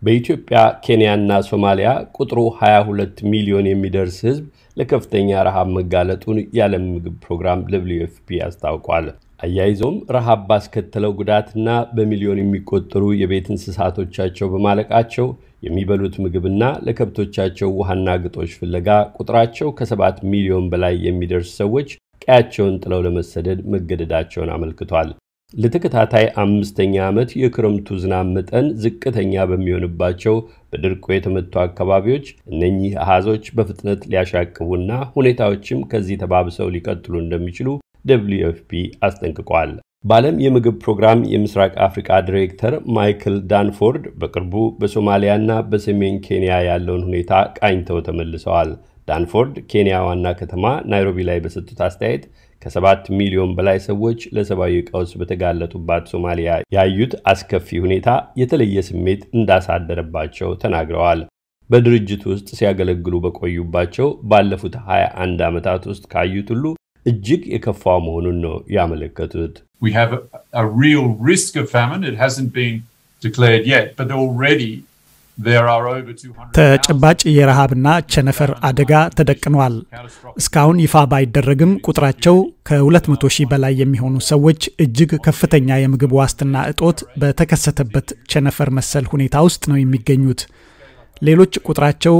በኢትዮጵያ ኬንያና ሶማሊያ ቁጥሩ 22 ሚሊዮን የሚደርስ ህዝብ ለከፍተኛ ረሃብ መጋለጡን የዓለም ምግብ ፕሮግራም WFP አስታውቋል። አያይዞም ረሃብ ባስከተለው ጉዳትና በሚሊዮን የሚቆጠሩ የቤት እንስሳቶቻቸው በማለቃቸው የሚበሉት ምግብና ለከብቶቻቸው ውሃና ግጦሽ ፍለጋ ቁጥራቸው ከ7 ሚሊዮን በላይ የሚደርስ ሰዎች ቀያቸውን ጥለው ለመሰደድ መገደዳቸውን አመልክቷል። ለተከታታይ 5ኛ ዓመት የክረምቱ ዝናብ መጠን ዝቅተኛ በሚሆንባቸው በድርቁ የተመቱ አካባቢዎች እነኚህ አሃዞች በፍጥነት ሊያሻቅቡና ሁኔታዎችም ከዚህ ተባብሰው ሊቀጥሉ እንደሚችሉ WFP አስጠንቅቋል። በዓለም የምግብ ፕሮግራም የምስራቅ አፍሪካ ዳይሬክተር ማይክል ዳንፎርድ በቅርቡ በሶማሊያና በሰሜን ኬንያ ያለውን ሁኔታ ቃኝተው ተመልሰዋል። ዳንፎርድ ኬንያ ዋና ከተማ ናይሮቢ ላይ በሰጡት አስተያየት ከ7 ሚሊዮን በላይ ሰዎች ለሰብአዊ ቀውስ በተጋለጡባት ሶማሊያ ያዩት አስከፊ ሁኔታ የተለየ ስሜት እንዳሳደረባቸው ተናግረዋል። በድርጅቱ ውስጥ ሲያገለግሉ በቆዩባቸው ባለፉት 21 ዓመታት ውስጥ ካዩት ሁሉ እጅግ የከፋው መሆኑን ነው ያመለከቱት። We have a real risk of famine. It hasn't been declared yet, but already there are over 200 ተጨባጭ የረሃብና ቸነፈር አደጋ ተደቅኗል። እስካሁን ይፋ ባይደረግም ቁጥራቸው ከ200 ሺህ በላይ የሚሆኑ ሰዎች እጅግ ከፍተኛ የምግብ ዋስትና እጦት በተከሰተበት ቸነፈር መሰል ሁኔታ ውስጥ ነው የሚገኙት። ሌሎች ቁጥራቸው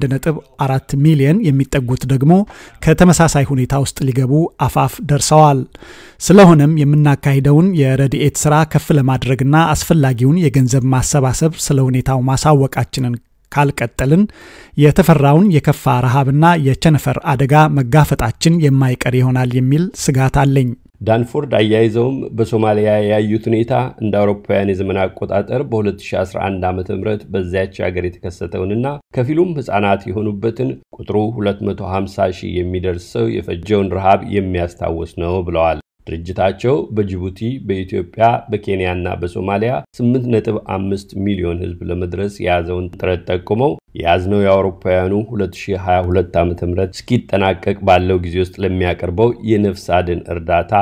1.4 ሚሊዮን የሚጠጉት ደግሞ ከተመሳሳይ ሁኔታ ውስጥ ሊገቡ አፋፍ ደርሰዋል። ስለሆነም የምናካሂደውን የረድኤት ሥራ ከፍ ለማድረግና አስፈላጊውን የገንዘብ ማሰባሰብ ስለ ሁኔታው ማሳወቃችንን ካልቀጠልን የተፈራውን የከፋ ረሃብና የቸነፈር አደጋ መጋፈጣችን የማይቀር ይሆናል የሚል ስጋት አለኝ። ዳንፎርድ አያይዘውም በሶማሊያ ያዩት ሁኔታ እንደ አውሮፓውያን የዘመን አቆጣጠር በ2011 ዓ.ም በዚያች ሀገር የተከሰተውንና ከፊሉም ህፃናት የሆኑበትን ቁጥሩ 250 ሺህ የሚደርስ ሰው የፈጀውን ረሃብ የሚያስታውስ ነው ብለዋል። ድርጅታቸው በጅቡቲ፣ በኢትዮጵያ፣ በኬንያና በሶማሊያ 8.5 ሚሊዮን ህዝብ ለመድረስ የያዘውን ጥረት ጠቁመው የያዝነው የአውሮፓውያኑ 2022 ዓ.ም እስኪጠናቀቅ ባለው ጊዜ ውስጥ ለሚያቀርበው የነፍስ አድን እርዳታ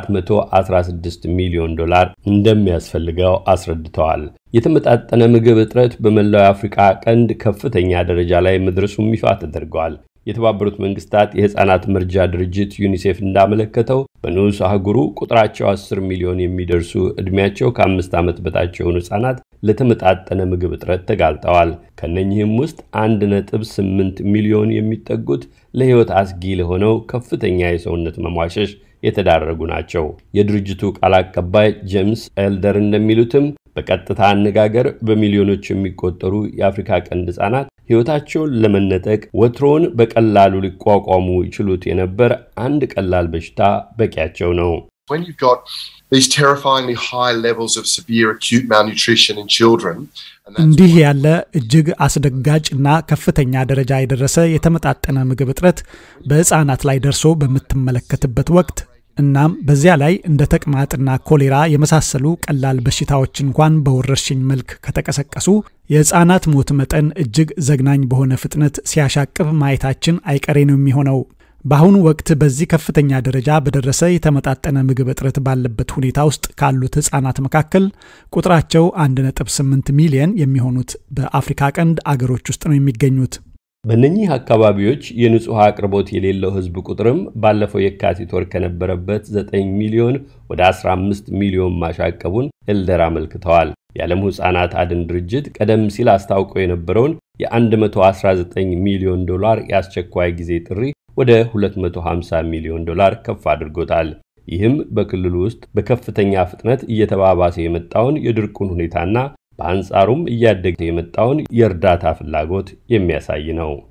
$416 ሚሊዮን እንደሚያስፈልገው አስረድተዋል። የተመጣጠነ ምግብ እጥረት በመላው አፍሪካ ቀንድ ከፍተኛ ደረጃ ላይ መድረሱም ይፋ ተደርጓል። የተባበሩት መንግስታት የህፃናት መርጃ ድርጅት ዩኒሴፍ እንዳመለከተው በንዑስ አህጉሩ ቁጥራቸው 10 ሚሊዮን የሚደርሱ እድሜያቸው ከ5 ዓመት በታች የሆኑ ህፃናት ለተመጣጠነ ምግብ እጥረት ተጋልጠዋል። ከነኚህም ውስጥ 1.8 ሚሊዮን የሚጠጉት ለህይወት አስጊ ለሆነው ከፍተኛ የሰውነት መሟሸሽ የተዳረጉ ናቸው። የድርጅቱ ቃል አቀባይ ጄምስ ኤልደር እንደሚሉትም በቀጥታ አነጋገር በሚሊዮኖች የሚቆጠሩ የአፍሪካ ቀንድ ህፃናት ህይወታቸውን ለመነጠቅ ወትሮን በቀላሉ ሊቋቋሙ ይችሉት የነበር አንድ ቀላል በሽታ በቂያቸው ነው። When you've got these terrifyingly high levels of severe acute malnutrition in children, እንዲህ ያለ እጅግ አስደንጋጭና ከፍተኛ ደረጃ የደረሰ የተመጣጠነ ምግብ እጥረት በህፃናት ላይ ደርሶ በመተመለከተበት ወቅት እናም በዚያ ላይ እንደ ተቅማጥና ኮሌራ የመሳሰሉ ቀላል በሽታዎች እንኳን በወረርሽኝ መልክ ከተቀሰቀሱ የህፃናት ሞት መጠን እጅግ ዘግናኝ በሆነ ፍጥነት ሲያሻቅብ ማየታችን አይቀሬ ነው የሚሆነው። በአሁኑ ወቅት በዚህ ከፍተኛ ደረጃ በደረሰ የተመጣጠነ ምግብ እጥረት ባለበት ሁኔታ ውስጥ ካሉት ህፃናት መካከል ቁጥራቸው 1.8 ሚሊዮን የሚሆኑት በአፍሪካ ቀንድ አገሮች ውስጥ ነው የሚገኙት። በእነኚህ አካባቢዎች የንጹህ አቅርቦት የሌለው ህዝብ ቁጥርም ባለፈው የካቲት ወር ከነበረበት 9 ሚሊዮን ወደ 15 ሚሊዮን ማሻቀቡን ኤልደር አመልክተዋል። የዓለም ህፃናት አድን ድርጅት ቀደም ሲል አስታውቆ የነበረውን የ$119 ሚሊዮን የአስቸኳይ ጊዜ ጥሪ ወደ $250 ሚሊዮን ከፍ አድርጎታል። ይህም በክልሉ ውስጥ በከፍተኛ ፍጥነት እየተባባሰ የመጣውን የድርቁን ሁኔታና በአንጻሩም እያደገ የመጣውን የእርዳታ ፍላጎት የሚያሳይ ነው።